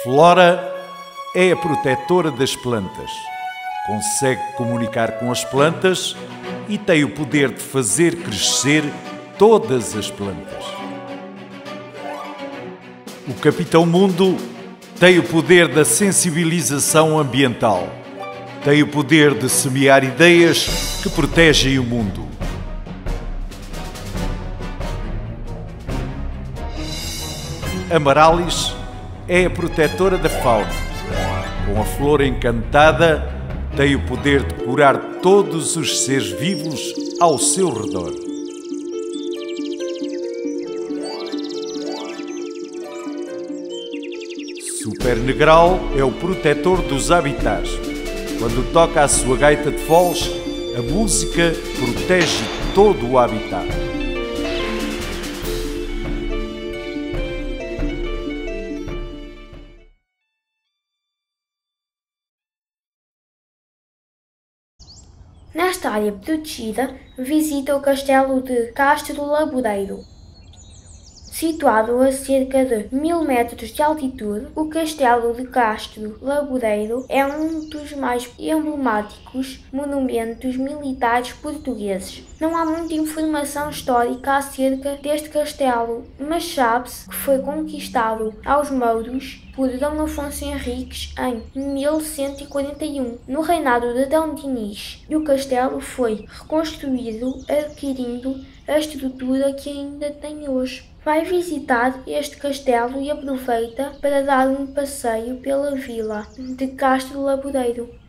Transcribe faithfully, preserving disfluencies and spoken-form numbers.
Flora é a protetora das plantas. Consegue comunicar com as plantas e tem o poder de fazer crescer todas as plantas. O Capitão Mundo tem o poder da sensibilização ambiental. Tem o poder de semear ideias que protegem o mundo. Amarallis é a protetora da fauna. Com a flor encantada, tem o poder de curar todos os seres vivos ao seu redor. Super Negral é o protetor dos habitats. Quando toca a sua gaita de foles, a música protege todo o habitat. Nesta área protegida, visita o Castelo de Castro Laboreiro. Situado a cerca de mil metros de altitude, o Castelo de Castro Laboreiro é um dos mais emblemáticos monumentos militares portugueses. Não há muita informação histórica acerca deste castelo, mas sabe-se que foi conquistado aos mouros por D. Afonso Henriques em mil cento e quarenta e um, no reinado de D. Dinis, e o castelo foi reconstruído, adquirindo a estrutura que ainda tem hoje. Vai visitar este castelo e aproveita para dar um passeio pela vila de Castro Laboreiro.